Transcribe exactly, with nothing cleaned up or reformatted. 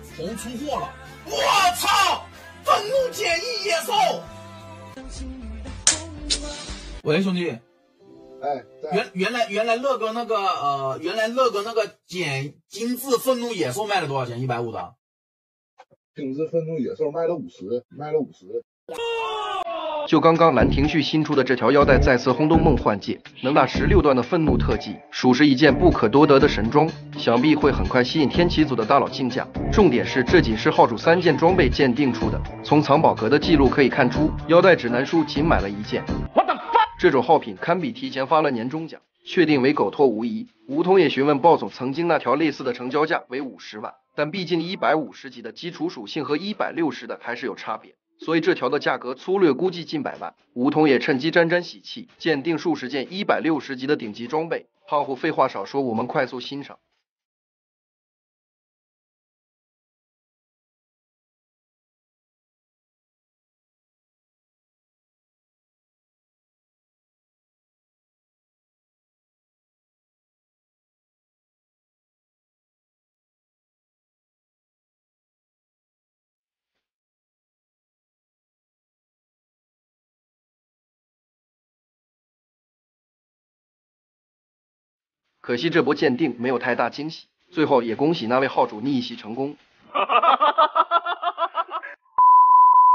红出货了！我操！愤怒减一野兽！喂，兄弟。 哎， 原原来原来乐哥那个呃，原来乐哥那个减精致愤怒野兽卖了多少钱？一百五的。 精致愤怒野兽卖了五十，卖了五十。 就刚刚兰亭序新出的这条腰带再次轰动梦幻界，能打十六段的愤怒特技，属是一件不可多得的神装，想必会很快吸引天启组的大佬竞价。重点是，这仅是号主三件装备鉴定出的，从藏宝阁的记录可以看出，腰带指南书仅买了一件。这种耗品堪比提前发了年终奖，确定为狗托无疑。吴桐也询问鲍总，曾经那条类似的成交价为五十万，但毕竟一百五十级的基础属性和一百六十的还是有差别。所以这条的价格粗略估计近百万。吴桐也趁机沾沾喜气，鉴定数十件一百六十级的顶级装备。胖虎废话少说，我们快速欣赏。可惜这波鉴定没有太大惊喜，最后也恭喜那位号主逆袭成功。